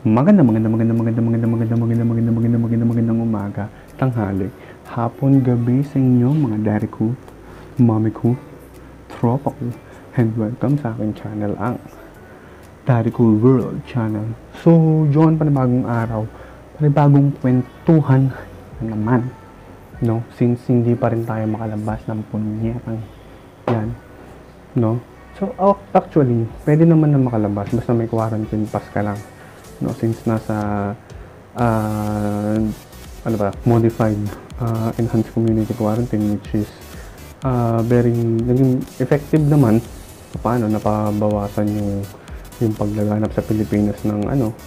Magandang umaga, tanghali, hapon, gabi sa inyo mga daddy ko, mommy ko, tropa ko, and welcome sa aking channel, ang Daddy Cool World Channel. So, yun, panibagong araw, panibagong kwentuhan na naman, no? Since hindi pa rin tayo makalabas ng punyetang yan, no? So, actually, pwede naman na makalabas basta may quarantine pass ka lang. No, since nasa modified enhanced community quarantine, which is very naging effective naman. Paano napabawasan yung paglaganap sa Pilipinas ng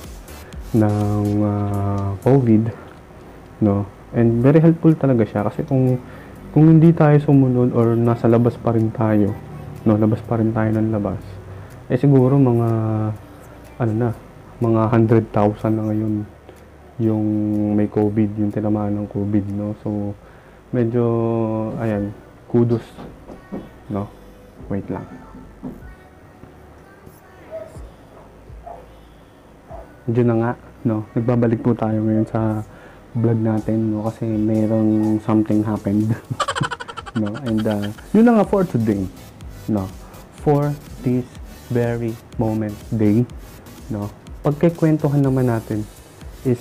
COVID, no? And very helpful talaga siya kasi kung hindi tayo sumunod or nasa labas pa rin tayo, no, labas pa rin tayo ng labas, siguro mga 100,000 na ngayon yung may COVID, yung tinamaan ng COVID, no? So, medyo, ayan, kudos, no? Wait lang. Medyo na nga, no? Nagbabalik po tayo ngayon sa vlog natin, no? Kasi mayroong something happened, no? And, yun na nga for today, no? For this very moment day, no? Pagkikwentuhan naman natin is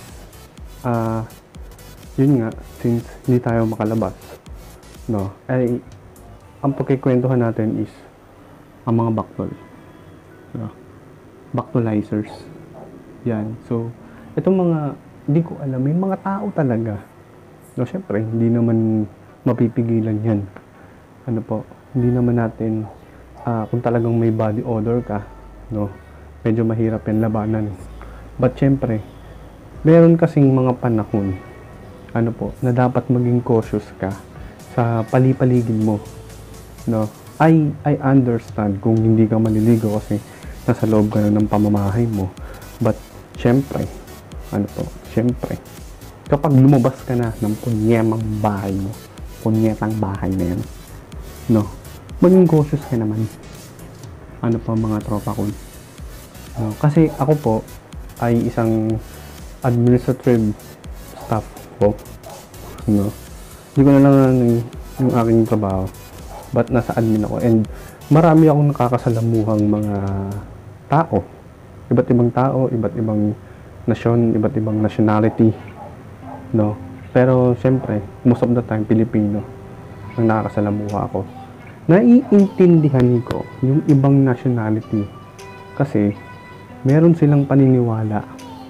yun nga, since hindi tayo makalabas, no, ay ang pagkikwentuhan natin is ang mga baktol, no? Baktolizers yan. So itong mga hindi ko alam, may mga tao talaga, no? Syempre hindi naman mapipigilan yan, hindi naman natin kung talagang may body odor ka, no, medyo mahirap yan labanan. But syempre, meron kasing mga panahon, na dapat maging cautious ka sa palipaligid mo, no? I understand kung hindi ka maliligo kasi nasa loob ka na ng pamamahay mo. But syempre, kapag lumabas ka na ng punyetang bahay na yan, no? Maging cautious ka naman. Mga tropa ko. No, kasi ako po ay isang administrative staff po, no. Hindi ko na lang yung aking trabaho, but nasa admin ako, and marami akong nakakasalamuhang mga tao, iba't ibang nasyon, iba't ibang nationality, no. Pero syempre, most of the time Pilipino ang nakakasalamuha ako. Naiintindihan ko yung ibang nationality kasi meron silang paniniwala.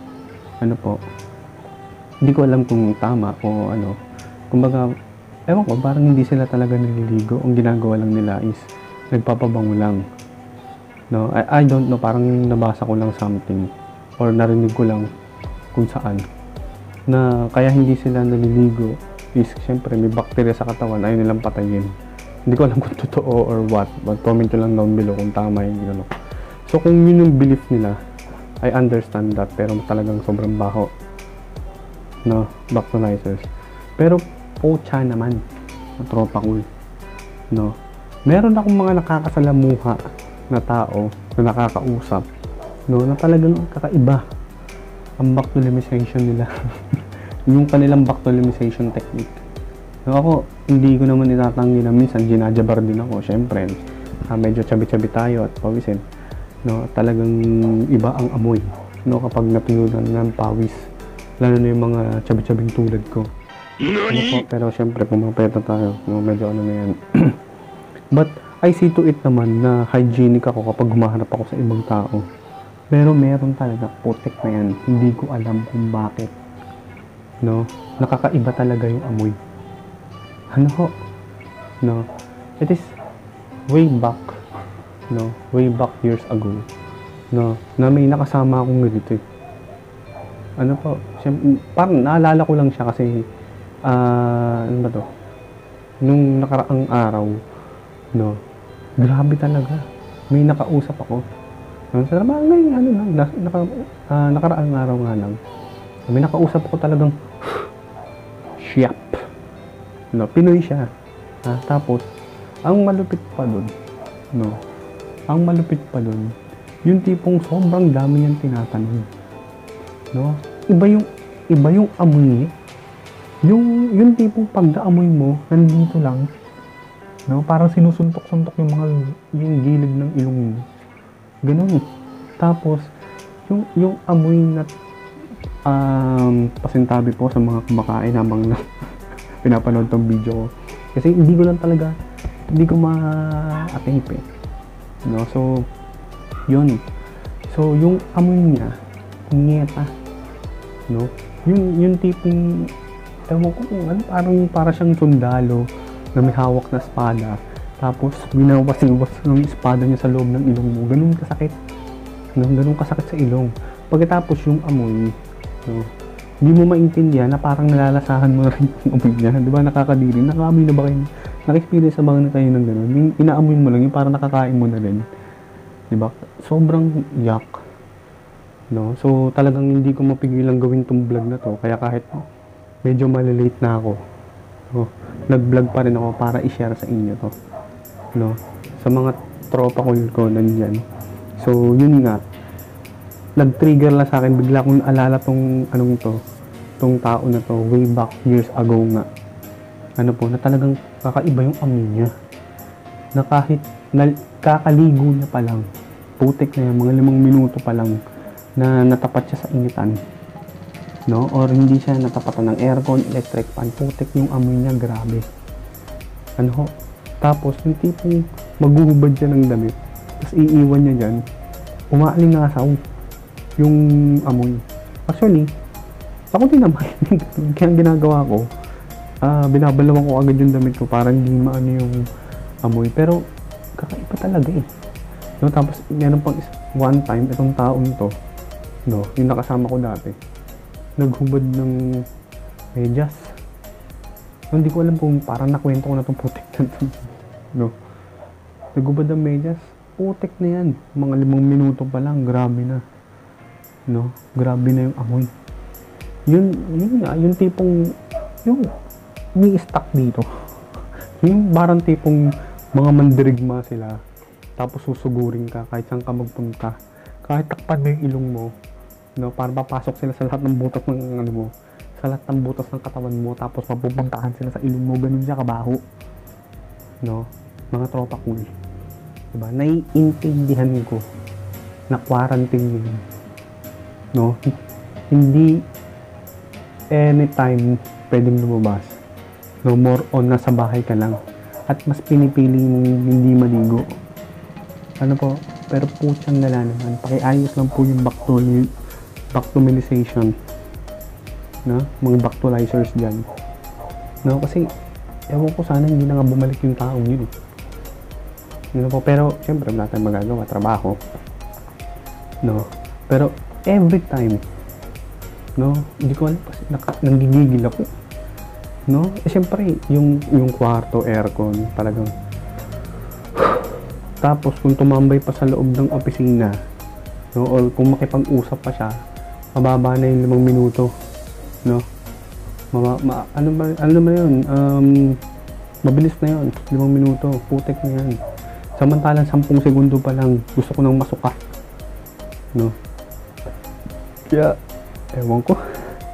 Hindi ko alam kung tama o kumbaga, ewan ko, parang hindi sila talaga naliligo. Ang ginagawa lang nila is nagpapabango lang. No, I don't know, parang nabasa ko lang something or narinig ko lang kung saan na kaya hindi sila naliligo is syempre may bacteria sa katawan, ayaw nilang patayin. Hindi ko alam kung totoo or what, but comment nyo lang down below kung tama yung ginano. So kung yun yung belief nila, I understand that, pero talagang sobrang baho, no, bacterizers. Pero pocha naman, tropa ko, no. Meron akong mga nakakasalamuha na tao na nakakausap, no, na talagang kakaiba ang bacteremization nila. Yung kanilang bacteremization technique. No, ako, hindi ko naman itatanggi na minsan ginajabar din ako, syempre. Medyo chabi-chabi tayo at pawisin. No, talagang iba ang amoy, no, kapag napinunan ng pawis, lalo na yung mga chabi-chabing tulad ko. Pero syempre pumapeta tayo, no, medyo na yan. But I see to it naman na hygienic ako kapag humahanap ako sa ibang tao. Pero meron talaga putik na yan, hindi ko alam kung bakit, no, nakakaiba talaga yung amoy. No, it is way back years ago, no, na may nakasama akong ganito. Parang naalala ko lang siya kasi nung nakaraang araw, no, grabe talaga, may nakausap ako, no, sa nakaraang araw nga lang, may nakausap ako talagang siyap, no, Pinoy siya, tapos ang malupit pa dun, yung tipong sobrang dami niyang tinatanong. no? Iba yung amoy, yung tipong pagdaamoy mo, nandito lang, no? Parang sinusuntok-suntok yung gilid ng ilong mo. Ganun. Tapos, yung amoy na pasintabi po sa mga kumakain habang pinapanood tong video ko. Kasi hindi ko ma-atape eh. No? So, yun. So, yung amoy niya, ngeta. No? Yung tipong, ewan ko kung ano, para siyang sundalo na may hawak na espada. Tapos, binawas-iwas ng espada niya sa loob ng ilong mo. Ganun kasakit. No? Ganun kasakit sa ilong. Pagkatapos yung amoy, no? Hindi mo maintindihan na parang nalalasahan mo rin yung amoy niya. Di ba? Nakakadiri. Nakaamoy na ba kayo? Naka-experience na ba kayo ng gano'n? Yung inaamoy mo lang, yung parang nakakain mo na rin. Di ba? Sobrang yak. No? So, talagang hindi ko mapigilang gawin tong vlog na to. Kaya kahit medyo malilate na ako, no? Nag-vlog pa rin ako para i-share sa inyo to. No? Sa mga tropa ko nandyan. So, yun nga. Nag-trigger lang sa akin. Bigla kong naalala tong tao na to way back years ago nga. Ano po, na talagang kakaiba yung amoy niya. Na kahit kakaligo niya pa lang, putik na yan, mga 5 minuto pa lang na natapat siya sa initan. No? Or hindi siya natapatan ng aircon, electric fan, putik yung amoy niya, grabe. Ano ho? Tapos, yung tipong maghuhubad siya ng damit, tapos iiwan niya dyan, umaalingasaw yung amoy. Actually, ako din naman. Kaya ang ginagawa ko, binabalawan ko agad yung damit ko para hindi maano yung amoy. Pero, kakaiba talaga eh. No? Tapos, meron pang one time, itong taong to, no, yung nakasama ko dati, naghubad ng medyas. No, hindi ko alam kung parang nakwento ko na itong putik na ito. No? Naghubad ng medyas. Putik na yan. Mga 5 minuto pa lang, grabe na. No? Grabe na yung amoy. Yung tipong, yung ni-stuck dito. Yung parang tipong mga mandirigma sila, tapos susugurin ka kahit saan ka magpunta. Kahit takpan mo yung ilong mo, no? Parang papasok sila sa lahat ng butas ng ano mo, sa lahat ng butas ng katawan mo, tapos mapupuntahan sila sa ilong mo. Ganun siya kabaho. No? Mga tropa cool. Diba? Naiintindihan ko na quarantine yun. No? Hindi anytime pwedeng lumabas. No, more on nasa bahay ka lang. At mas pinipili mong hindi maligo. Ano po? Pero putyang nala naman. Pakiayos lang po yung bactomilization. No? Mga bactolizers dyan. No? Kasi, ewan ko sana hindi na nga bumalik yung taong yun. Ano po? Pero, syempre, wala tayong magagawa. Trabaho. No? Pero, every time, no, hindi ko alam kasi nanggigigil ako, no? Siyempre yung kwarto aircon talagang tapos kung tumambay pa sa loob ng opisina, no, or kung makipag-usap pa siya, mababa na yung 5 minuto, no? Ano ba yun? Mabilis na yun, 5 minuto, putek na yan. Samantalang 10 segundo pa lang gusto ko nang masuka, no? Kaya, ewan ko.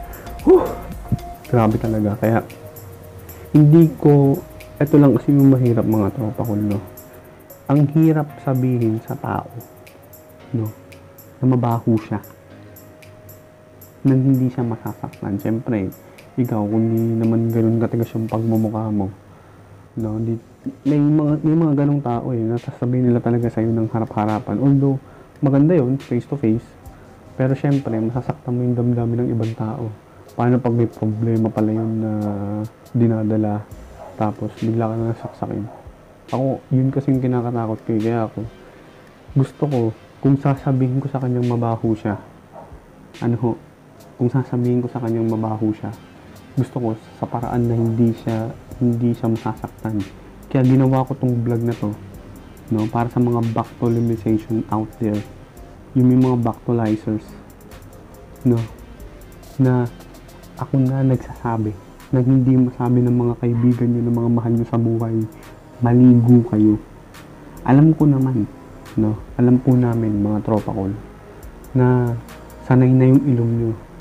Grabe talaga. Kaya, hindi ko, eto lang kasi yung mahirap mga tropa ko, no? Ang hirap sabihin sa tao, no? Na mabaho siya. Na hindi siya masasaktan. Siyempre, ikaw, kung hindi naman ganun katigas yung pagmumukha mo, no? May mga ganung tao eh, nasasabihin nila talaga sa'yo ng harap-harapan. Although, maganda yun, face to face. Pero syempre, masasaktan mo yung damdamin ng ibang tao. Paano pag may problema pala yun na dinadala, tapos bigla ka na nasaksakin? Ako, yun kasi yung kinakatakot ko. Kaya ako, gusto ko, kung sasabihin ko sa kanyang mabaho siya, kung sasabihin ko sa kanyang mabaho siya, gusto ko sa paraan na hindi siya masasaktan. Kaya ginawa ko tong vlog na to, no, para sa mga bactolization out there. Yung may mga bactolizers, no, na ako na nagsasabi na hindi masabi ng mga kaibigan nyo, ng mga mahal nyo sa buhay, maligo kayo. Alam ko naman, no, alam po namin mga tropa ko na sanay na yung ilong nyo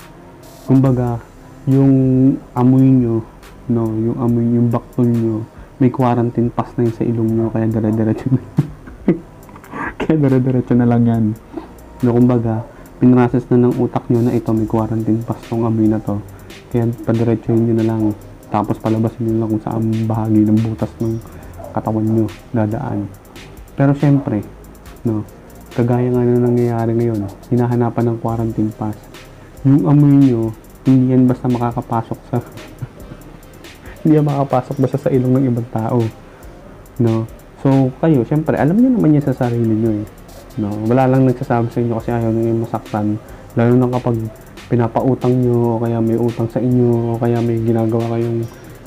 Kumbaga, yung amoy nyo, no, yung amoy, yung baktol nyo, may quarantine pass na yun sa ilong nyo, kaya dire-diretso na. Kaya dire-diretso na lang yan. No, kumbaga, pinrases na ng utak nyo na ito, may quarantine pass tong amoy na to. Kaya padiretsohin nyo na lang. Tapos palabasin nyo lang kung saan bahagi ng butas ng katawan nyo dadaan. Pero syempre, no, kagaya nga na nangyayari ngayon, hinahanapan ng quarantine pass. Yung amoy nyo, hindi yan basta makakapasok sa hindi yan makakapasok basta sa ilong ng ibang tao, no? So kayo, syempre alam niyo naman yan sa sarili niyo eh, no? Wala lang nagsasabi sa inyo kasi ayaw niyo masaktan, lalo na kapag pinapautang niyo o kaya may utang sa inyo o kaya may ginagawa kayong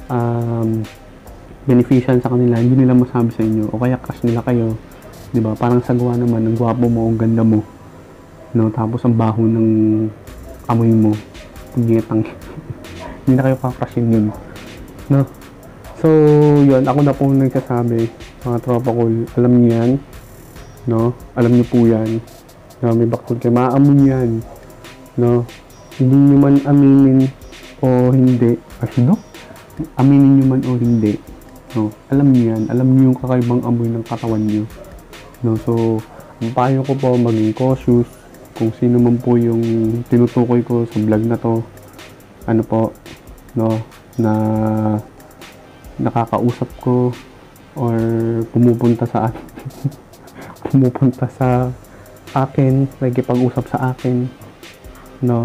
beneficial sa kanila, hindi nila masabi sa inyo o kaya crush nila kayo, di ba? Parang sagwa naman, ang gwapo mo, ang ganda mo, no? Tapos ang baho ng amoy mo, pagingitang hindi na kayo kakrushin yun, no? So yun, ako na po nagsasabi, mga tropa ko, alam niyo yan, no? Alam niyo po yan, no? May baktol kayo, maaamoy yan, no? Hindi niyo man aminin o hindi, no? Aminin niyo man o hindi, no? Alam niyo yan, alam niyo yung kakaibang amoy ng katawan niyo, no? So ang payo ko po, maging cautious kung sino man po yung tinutukoy ko sa vlog na to, ano po, no, na nakakausap ko or pumupunta sa akin pumupunta sa akin, nagkipag-usap sa akin, no,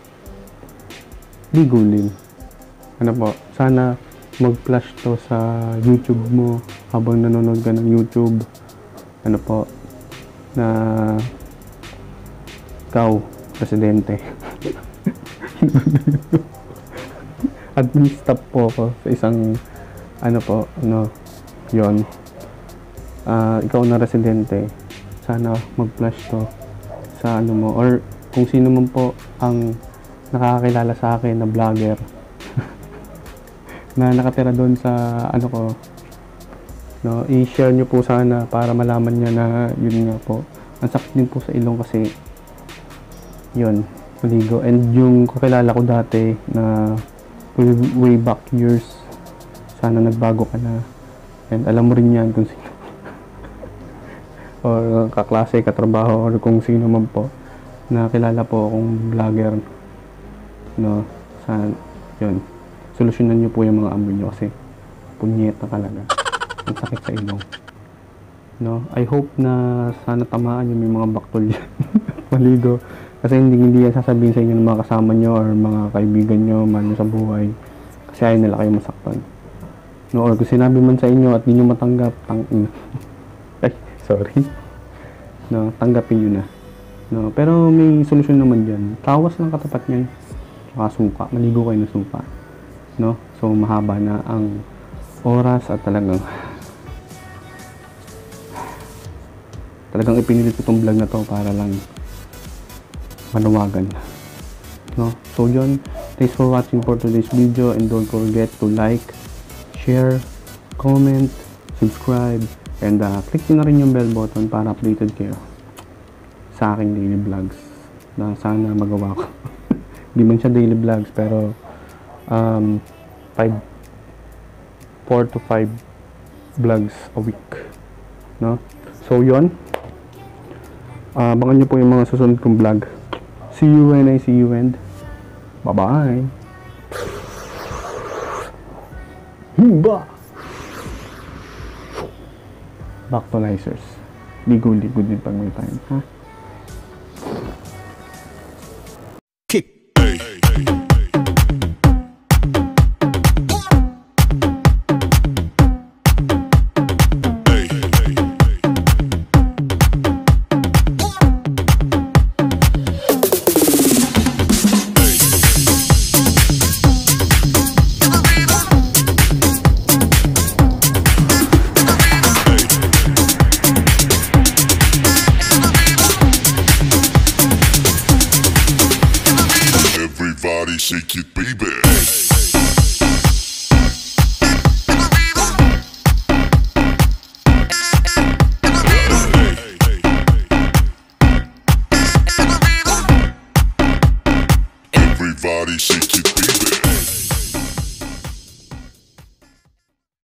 ligulin. Ano po, sana mag-flash to sa YouTube mo habang nanonood ka ng YouTube, ano po, na ikaw, presidente. Admin staff po ako sa isang ano po, ano, yon. Ikaw na residente, sana mag-flash to sa ano mo, or kung sino man po ang nakakakilala sa akin na vlogger na nakatira doon sa ano ko, no, i-share nyo po sana para malaman niya na yun nga po, ang sakit din po sa ilong kasi yun, maligo. And yung kakilala ko dati na way back years, sana nagbago ka na and alam mo rin yan kung sino or kaklase, katrabaho, or kung sino man po na kilala po akong vlogger, no, sana yun, solusyonan nyo po yung mga amoy nyo kasi punyeta talaga, ang sakit sa ilong, no. I hope na sana tamaan yung may mga baktol yan maligo. Kasi hindi yan sasabihin sa inyo ng mga kasama nyo or mga kaibigan nyo, mahal nyo sa buhay. Kasi ayaw nila kayo masaktan. No, or kung sinabi man sa inyo at hindi nyo matanggap, ay, sorry. No, tanggapin nyo na. No, pero may solusyon naman dyan. Tawas lang katapat nyan. Saka suka. Maligo kayo ng suka. No? So, mahaba na ang oras at talagang ipinilit ko itong vlog na to para lang manawagan, no? So yun, thanks for watching for today's video and don't forget to like, share, comment, subscribe, and click nyo na rin yung bell button para updated kayo sa aking daily vlogs na sana magawa ko. Hindi man siya daily vlogs pero 4 to 5 vlogs a week, no? So yun, abangan nyo po yung mga susunod kong vlog. See you when I see you, and bye-bye. Bactolizers. Ligo-ligo din pag may time, ha? Kick. Everybody shake it, baby.